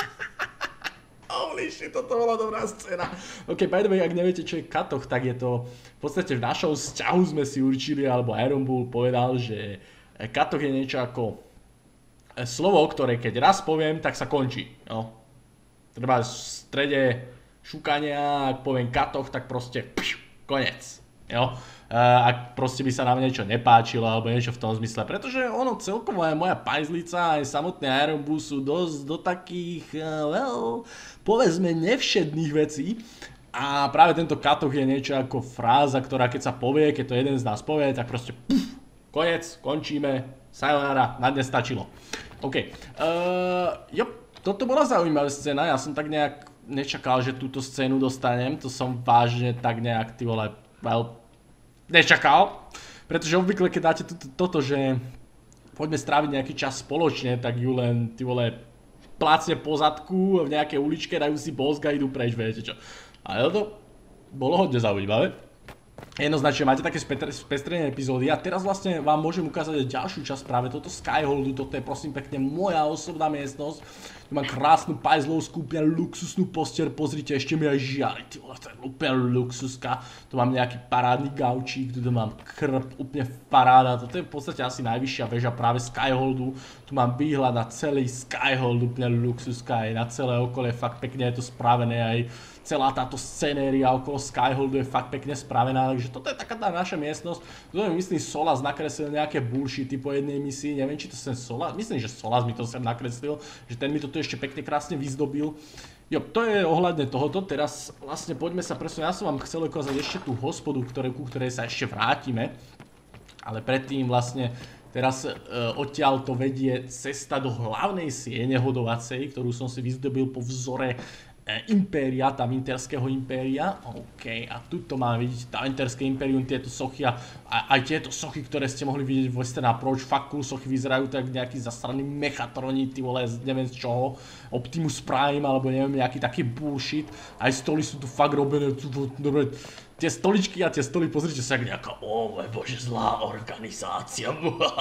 Holy shit, toto bola dobrá scéna. OK, by the way, ak neviete, čo je katoch, tak je to... V podstate v našom vzťahu sme si určili, alebo Iron Bull povedal, že katoch je niečo ako slovo, ktoré keď raz poviem, tak sa končí. No. Treba v strede šukania, ak poviem katoch, tak proste konec. Jo? Ak proste by sa nám niečo nepáčilo, alebo niečo v tom zmysle. Pretože ono celkovo aj moja pajzlica, aj samotný Iron Bull sú dosť do takých, povedzme, nevšedných vecí. A práve tento katoch je niečo ako fráza, ktorá keď sa povie, keď to jeden z nás povie, tak proste konec, končíme, sayonara, na dnes stačilo. OK, toto bola zaujímavá scéna, ja som tak nejak nečakal, že túto scénu dostanem, to som vážne tak nejak, ty vole, nečakal. Pretože obvykle, keď dáte toto, že poďme stráviť nejaký čas spoločne, tak ju len, ty vole, plácne po zadku v nejakej uličke, dajú si bosk a idú preč, viete čo. Ale to bolo hodne zaujímavé. Jednoznačne máte také spestrené epizódy a teraz vlastne vám môžem ukázať ďalšiu časť práve toto Skyholdu. Toto je prosím pekne moja osobná miestnosť. Tu mám krásnu pajzlovskú, úplne luxusnú posteľ, pozrite, ešte mi aj žiari, ty vole, to je úplne luxuska. Tu mám nejaký parádny gaučík, tu mám krb, úplne paráda. Toto je v podstate asi najvyššia väža práve Skyholdu. Tu mám výhľad na celý Skyhold, úplne luxuska, aj na celé okolie, fakt pekne je to spravené, aj celá táto scenéria okolo Skyholdu je fakt pekne spravená, takže toto je taká tá naša miestnosť. Tu mi myslím Solas nakreslil nejaké bullshity po jednej misii, neviem či to sem Solas, myslím, že Solas mi to sem nakreslil, že ten mi to tu ešte pekne krásne vyzdobil. Jo, to je ohľadne tohoto, teraz vlastne poďme sa presunúť, ja som vám chcel ukázať ešte tú hospodu, ku ktorej sa ešte vrátime, ale predtým vlastne teraz odtiaľ to vedie cesta do hlavnej siene hodovacej, ktorú som si vyzdobil po vzore impéria, tá Winterského impéria. OK, a tuto máme vidieť tá Winterské impérium, tieto sochy a aj tieto sochy, ktoré ste mohli vidieť v Western Approach, fakt cool sochy, vyzerajú tak nejaký zasraný mechatroni, ty vole, neviem z čoho, Optimus Prime, alebo neviem, nejaký taký bullshit. Aj stoly sú tu fakt robené, dobre, tie stoličky a tie stoly, pozrite sa, jak nejaká, môj bože, zlá organizácia.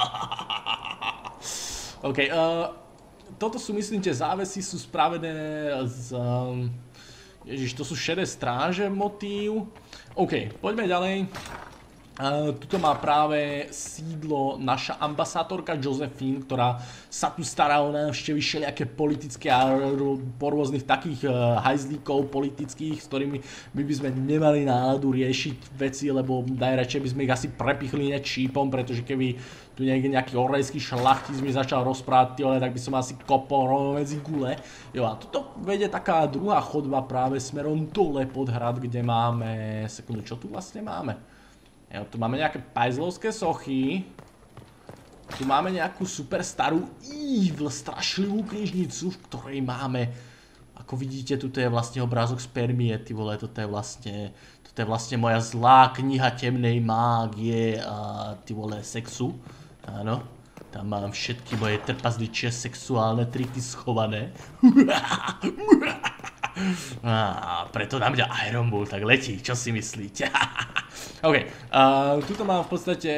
OK, toto sú, myslím, tie závesy sú spravené z... Ježiš, to sú šedé stráže motív. OK, poďme ďalej. Tuto má práve sídlo naša ambasátorka Josephine, ktorá sa tu stará o návštevy všelijaké politické a po rôznych takých hajzlíkov politických, s ktorými my by sme nemali náladu riešiť veci, lebo najradšej by sme ich asi prepichli čípom, pretože keby tu niekde nejaký orejský šlachtic mi začal rozprávať, tak by som asi kopol rovno medzi gule. Jo, a tuto vedie taká druhá chodba práve smerom dole pod hrad, kde máme... Sekundu, čo tu vlastne máme? Jo, tu máme nejaké pajzlovské sochy. Tu máme nejakú super starú evil, strašlivú knižnicu, v ktorej máme, ako vidíte, tuto je vlastne obrázok spermie, ty vole, toto je vlastne moja zlá kniha temnej mágie a ty vole sexu. Áno, tam mám všetky moje trpazličie sexuálne triky schované. A preto na mňa Iron Bull tak letí, čo si myslíte? OK, tuto mám v podstate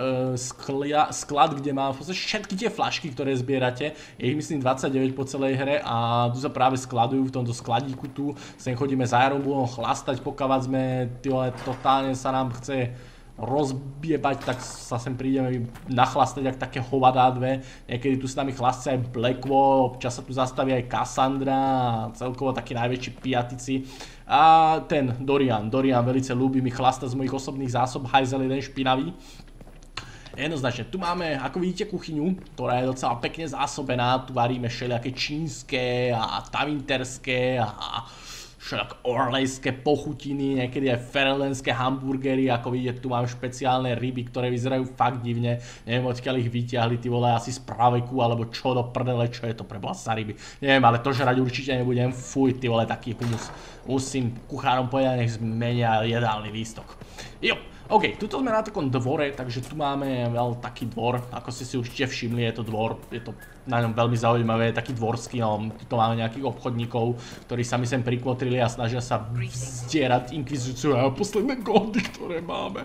sklad, kde mám v podstate všetky tie flašky, ktoré zbierate. Je ich myslím 29 po celej hre a tu sa práve skladujú v tomto skladíku tu. Sem chodíme s Iron Bullom chlastať, pokiaľ sme, totálne sa nám chce rozbiebať, tak sa sem prídeme nachlastať jak také hovadá dve. Niekedy tu s nami chlastí aj Blackwall, občas sa tu zastaví aj Cassandra a celkovo takí najväčší pijatici. A ten Dorian veľmi ľúbi mi chlastať z mojich osobných zásob, hajzel jeden špinavý. Jednoznačne, tu máme, ako vidíte, kuchyňu, ktorá je docela pekne zásobená. Tu varíme všelijaké čínske a tavinterské a všelijak orlejské pochutiny, niekedy aj ferelenské hamburgery, ako vidíte, tu mám špeciálne ryby, ktoré vyzerajú fakt divne, neviem odkiaľ ich vyťahli, ty vole, asi z praveku, alebo čo do prdele, čo je to pre boha ryby, neviem, ale to žrať určite nebudem, fuj, ty vole, taký humus, musím kuchárom povedať, nech zmenia jedálny lístok. Jo, OK, tuto sme na takom dvore, takže tu máme taký dvor, ako ste si určite všimli, je to dvor, je to na ňom veľmi zaujímavé, je taký dvorský, no, tu máme nejakých obchodníkov, ktorí sa mi sem prikmotrili a snažia sa vzdierať inkvizíciu a posledné goldy, ktoré máme.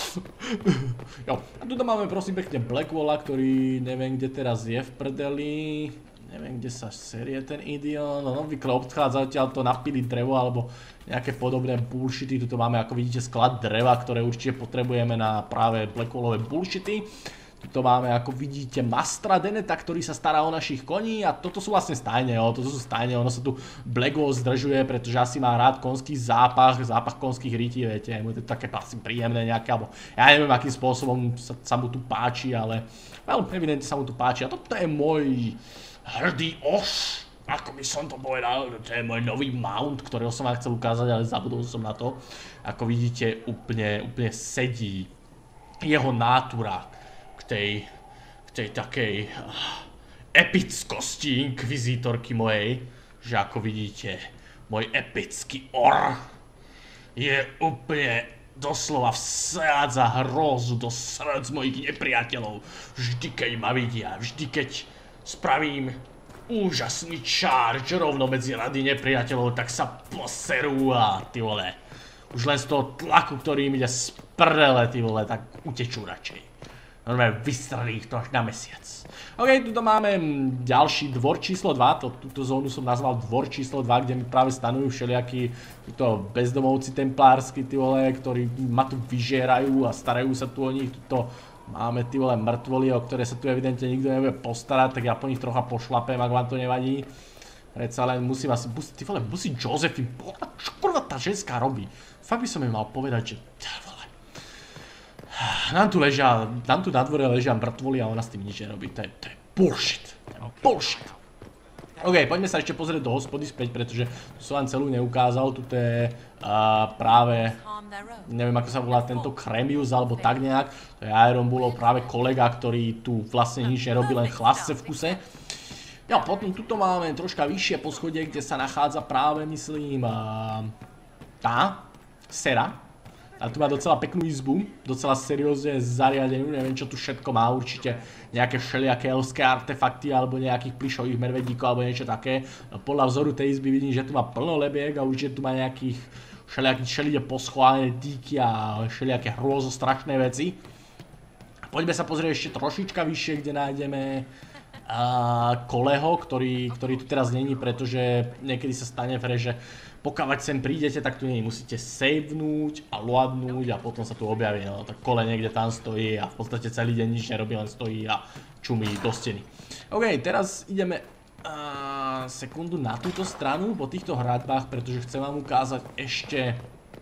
Jo, a tuto máme prosím pekne Blackwalla, ktorý neviem kde teraz je v prdeli. Neviem, kde sa serie ten idiot, no obvykle obchádza odtiaľ to napili drevo alebo nejaké podobné bullshity. Tuto máme, ako vidíte, sklad dreva, ktoré určite potrebujeme na práve Blackwallové bullshity. Tuto máme, ako vidíte, Mastra Deneta, ktorý sa stará o našich koní a toto sú vlastne stajne, jo, toto sú stajne, ono sa tu Blackwall zdržuje, pretože asi má rád konský zápach konských rytí, viete, mu je to také asi príjemné nejaké, alebo ja neviem, akým spôsobom sa mu tu páči, ale evidentne sa mu tu páči a toto je môj hrdý os, ako by som to povedal, to je môj nový mount, ktorého som vám chcel ukázať, ale zabudol som na to. Ako vidíte, úplne sedí jeho nátura k tej takej epickosti inkvizítorky mojej, že ako vidíte, môj epický or je úplne doslova vsádza hrôzu do srdc mojich nepriateľov. Vždy, keď ma vidia, vždy, keď spravím úžasný charge rovno medzi rady nepriateľov, tak sa poserú a ty vole, už len z toho tlaku, ktorý im ide z prdele, ty vole, tak utečú radšej. Normálne vystrelí ich to až na mesiac. OK, tuto máme ďalší dvor číslo 2, túto zónu som nazval dvor číslo 2, kde mi práve stanujú všelijakí bezdomovci templársky, ty vole, ktorí ma tu vyžerajú a starajú sa tu o nich. Tuto máme ty vole mŕtvoly, o ktoré sa tu evidentne nikto nebude postarať, tak ja po nich trocha pošlapem, ak vám to nevadí. Predsa len musím asi, ty vole, musí Josephine, čo kurva tá ženská robí? Fakt by som jej mal povedať, že nám tu na dvore ležia mŕtvoly a ona s tým nič nerobí. To je bullshit. Bullshit. OK, poďme sa ešte pozrieť do hospody späť, pretože som vám celú neukázal. Tuto je práve, neviem ako sa volá tento Kremius alebo tak nejak. To je Iron Bullov práve kolega, ktorý tu vlastne nič nerobí, len chlasce v kuse. Ja, potom tuto máme troška vyššie poschodie, kde sa nachádza práve, myslím, tá Sera. A tu má docela peknú izbu, docela seriózne zariadenú, neviem čo tu všetko má, určite nejaké všelijaké elské artefakty alebo nejakých plišových medvedíkov alebo niečo také. Podľa vzoru tej izby vidím, že tu má plno lebiek a určite tu má nejakých všelijaké poschované díky a všelijaké hrôzostrašné veci. Poďme sa pozrieť ešte trošička vyššie, kde nájdeme Koleho, ktorý tu teraz není, pretože niekedy sa stane v hre, že pokiaľ sem prídete, tak tu musíte savenúť a loadnúť a potom sa tu objaví, no tak Kole niekde tam stojí a v podstate celý deň nič nerobí, len stojí a čumí do steny. OK, teraz ideme sekundu na túto stranu po týchto hradbách, pretože chcem vám ukázať ešte...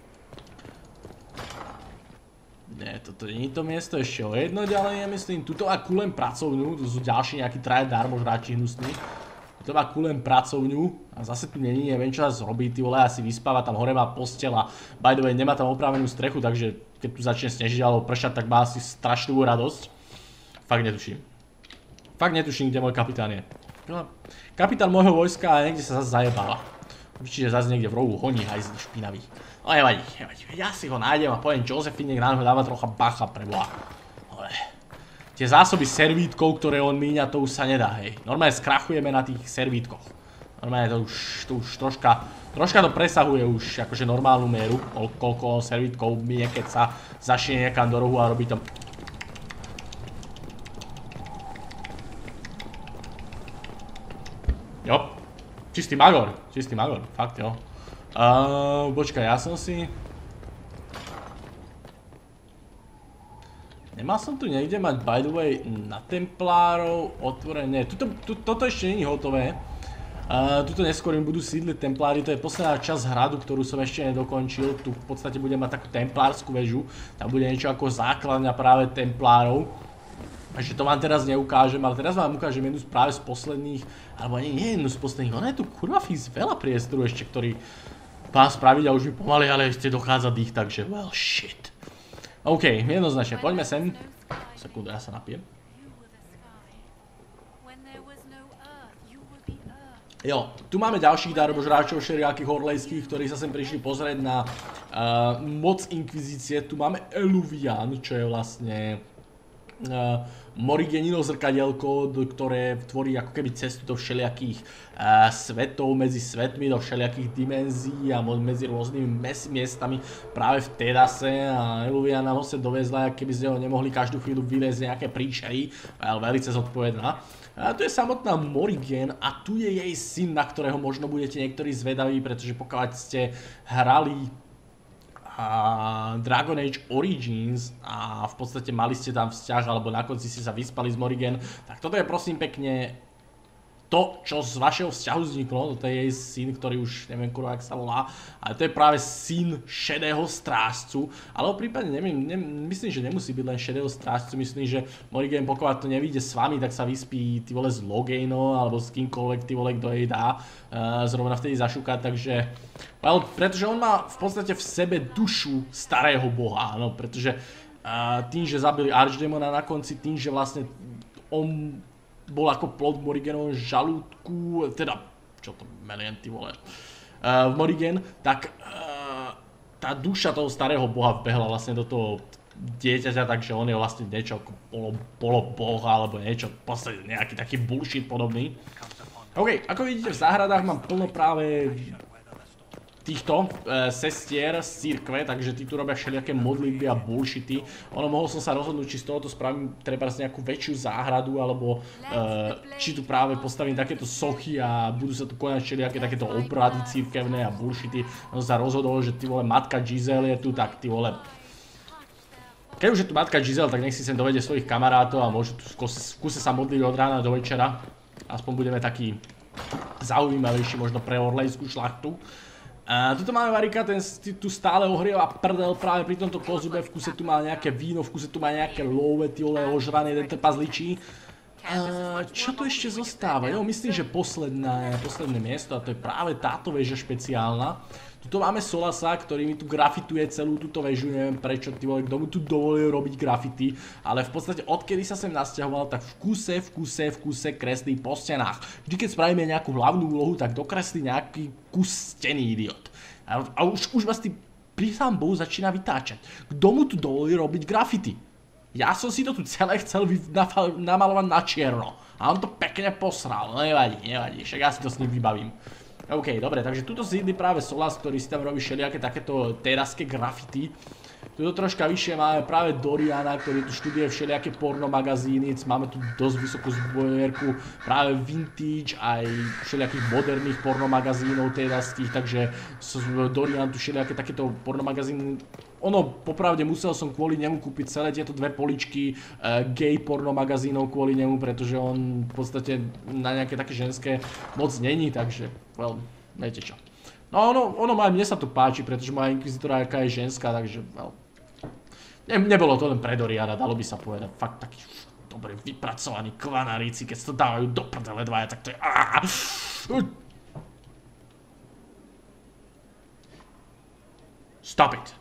Nie, toto nie je to miesto, ešte o jedno ďalej, ja myslím, tuto má kulem pracovňu, tu sú ďalší nejakí traje darmožráči hnusní. To má kulem pracovňu a zase tu není, neviem čo nás robí, ty vole, asi vyspáva, tam hore má posteľ a by the way, nemá tam opravenú strechu, takže keď tu začne snežiť alebo pršať, tak má asi strašnú radosť. Fakt netuším. Fakt netuším, kde môj kapitán je. Kapitán môjho vojska a niekde sa zase zajebáva. Určite zase niekde v rohu honí hajzli špinavý. No nevadí, nevadí. Ja si ho nájdem a poviem Josephine, nech nám ho dáva trocha bacha preboha. Tie zásoby servítkov, ktoré on míňa, to už sa nedá, hej. Normálne skrachujeme na tých servítkoch. Normálne to už troška to presahuje už akože normálnu mieru, koľko on servítkov míňa, keď sa zašie niekam do rohu a robí tam... Jo, čistý magor, fakt jo. Počkaj, ja som si... Nemal som tu niekde mať, by the way, na templárov otvorené. Toto ešte není hotové. Tuto neskôr im budú sídliť templári, to je posledná časť hradu, ktorú som ešte nedokončil. Tu v podstate budem mať takú templárskú väžu. Tam bude niečo ako základňa práve templárov. Takže to vám teraz neukážem, ale teraz vám ukážem jednu práve z posledných, alebo nie jednu z posledných, ono je tu kurva fís veľa priestoru ešte, ktorý pán spraviť a už mi pomaly, ale ešte dochádza dých, takže well shit. OK, jednoznačne, poďme sem. Sekundu, ja sa napijem. Jo, tu máme ďalších darmožráčov všelijakých horlejských, ktorí sa sem prišli pozrieť na moc inkvizície. Tu máme Eluvian, čo je vlastne Morigenino zrkadielko, ktoré tvorí ako keby cestu do všelijakých svetov, medzi svetmi, do všelijakých dimenzií a medzi rôznymi miestami práve v Tedase a Eluvian nám ho sa dovezla, keby z neho nemohli každú chvíľu vyliezť nejaké príšery, ale velice zodpovedná. A tu je samotná Morrigan a tu je jej syn, na ktorého možno budete niektorí zvedaví, pretože pokiaľ ste hrali Dragon Age Origins a v podstate mali ste tam vzťah alebo na konci ste sa vyspali z Morrigan, tak toto je prosím pekne to, čo z vašeho vzťahu vzniklo. Toto je jej syn, ktorý už neviem kurva, jak sa volá, ale to je práve syn šedého strážcu, ale prípadne myslím, že nemusí byť len šedého strážcu, myslím, že Morrigan pokiaľ to nevíde s vami, tak sa vyspí ty vole s Loghaino alebo s kýmkoľvek ty vole, kto jej dá zrovna vtedy zašúkať, takže pretože on má v podstate v sebe dušu starého boha, áno, pretože tým, že zabili Archdemona na konci, tým, že vlastne on bol ako plod v Morriganovom žalúdku, teda, čo to Melian, ty vole, v Morrigan, tak tá duša toho starého boha vbehla vlastne do toho dieťaťa, takže on je vlastne niečo ako poloboh alebo niečo, v podstate nejaký taký bullshit podobný. OK, ako vidíte v záhradách mám plno práve týchto sestier z cirkve, takže tí tu robia všelijaké modlitby a bullshity. Mohol som sa rozhodnúť, či z tohoto spravím treba nejakú väčšiu záhradu, alebo či tu práve postavím takéto sochy a budú sa tu konať všelijaké takéto obrady cirkevné a bullshity. On sa rozhodol, že ty vole matka Giselle je tu, tak ty vole. Keď už je tu matka Giselle, tak nech si sem dovede svojich kamarátov a môžu tu v kuse sa modliť od rána do večera. Aspoň budeme taký zaujímavejší možno pre orlejskú šlachtu. Tuto máme Varika, ten tu stále ohrieva prdel práve pri tomto kozube, v kuse tu má nejaké víno, v kuse tu má nejaké love, ty vole, ožrané, jeden trpazličí. Čo tu ešte zostáva? Jo, myslím, že posledné miesto, a to je práve táto väža špeciálna. Tuto máme Solasa, ktorý mi tu grafituje celú túto väžu, neviem prečo, ty vole, kto mu tu dovolil robiť grafity, ale v podstate odkedy sa sem nasťahoval, tak v kuse kreslí po stenách. Vždy keď spravíme nejakú hlavnú úlohu, tak dokreslí nejaký kus steny, idiot. A už vás tý pri sám Bohu začína vytáčať. Kto mu tu dovolil robiť grafity? Ja som si to tu celé chcel namalovať na čierno. A on to pekne posral, no nevadí, však ja si to s ním vybavím. OK, dobre, takže tuto sídli práve Solas, ktorý si tam robí všelijaké takéto teraské grafity. Tuto troška vyššie máme práve Doriana, ktorý tu študuje všelijaké porno magazíny. Máme tu dosť vysokú zbierku práve vintage aj všelijakých moderných porno magazínov teraských, takže Dorian tu všelijaké takéto porno magazíny. Popravde musel som kvôli nemu kúpiť celé tieto dve poličky gay porno magazínov kvôli nemu, pretože on v podstate na nejaké také ženské moc není, takže, well, viete čo. No mne sa to páči, pretože moja inkvizitora aká je ženská, takže, well, nebolo to len pre Doriana, dalo by sa povedať, fakt taký dobre vypracovaní klanárici, keď sa to dávajú do prdele dvaja, tak to je Stop it.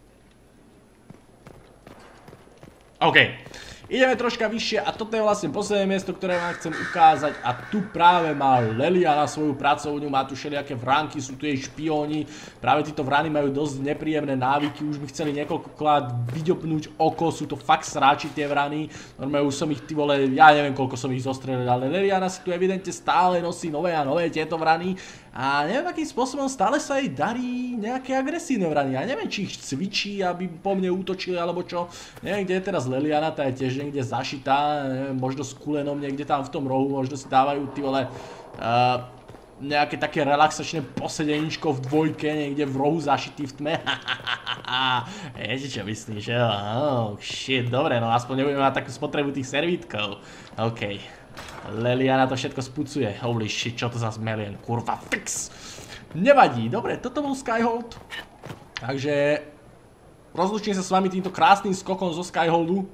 OK, ideme troška vyššie a toto je vlastne posledné miesto, ktoré vám chcem ukázať a tu práve má Leliana svoju pracovňu, má tu všelijaké vránky, sú tu jej špióni, práve títo vrany majú dosť nepríjemné návyky, už mi chceli niekoľkokrát vyďopnúť oko, sú to fakt sráči tie vrany, normálne už som ich ty vole, ja neviem koľko som ich zostrelil, ale Leliana si tu evidentne stále nosí nové a nové tieto vrany. A neviem, akým spôsobom stále sa jej darí nejaké agresívne vrany. Ja neviem, či ich cvičí, aby po mne útočili, alebo čo. Neviem, kde je teraz Leliana, tá je tiež niekde zašitá, neviem, možno s kulenom niekde tam v tom rohu, možno si dávajú ty vole nejaké také relaxačné posedeničko v dvojke, niekde v rohu zašitý v tme. Viete, čo myslíš, že? Oh, shit, dobre, no aspoň nebudeme mať takú spotrebu tých servítkov. OK. Leliana to všetko spucuje. Holy shit, čo to za Melian, kurva, fix. Nevadí, dobre, toto bol Skyhold. Takže rozlúčim sa s vami týmto krásnym skokom zo Skyholdu.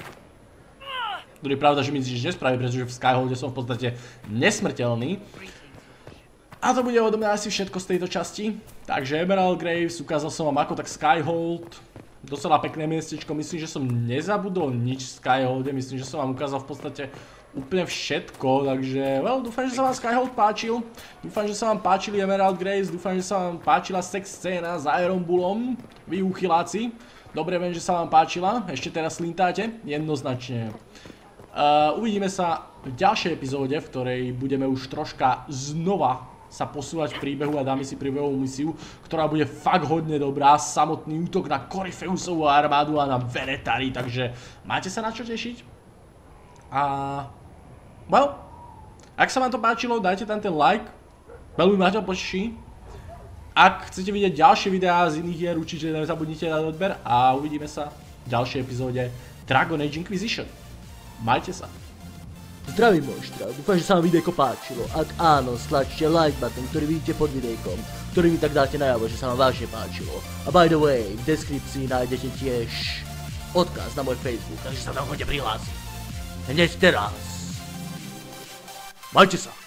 Ktorý je pravda, že mi nič nespraví, pretože v Skyholde som v podstate nesmrteľný. A to bude odo mňa asi všetko z tejto časti. Takže Emerald Graves, ukázal som vám ako tak Skyhold. Docela pekné miestečko, myslím, že som nezabudol nič v Skyholde, myslím, že som vám ukázal v podstate úplne všetko, takže, well, dúfam, že sa vám Skyhold páčil, dúfam, že sa vám páčili Emerald Graves, dúfam, že sa vám páčila sex scéna s Iron Bullom, vy úchyláci, dobre viem, že sa vám páčila, ešte teraz slintáte, jednoznačne. Uvidíme sa v ďalšej epizóde, v ktorej budeme už troška znova sa posúvať v príbehu a dáme si príbehovú misiu, ktorá bude fakt hodne dobrá, samotný útok na Corypheusovú armádu a na Venetari, takže máte sa na čo tešiť. A well, ak sa vám to páčilo, dajte tam ten like, veľmi ma to poteší. Ak chcete vidieť ďalšie videá z iných hier, určite nezabudnite na odber a uvidíme sa v ďalšej epizóde Dragon Age Inquisition. Majte sa. Zdravím monštra, dúfam, že sa vám videjko páčilo. Ak áno, stlačte like button, ktorý vidíte pod videjkom, ktorý mi tak dáte najavo, že sa vám vážne páčilo. A by the way, v deskripcii nájdete tiež odkaz na môj Facebook, takže sa tam chodite prihlásiť. Hneď teraz. Majte sa.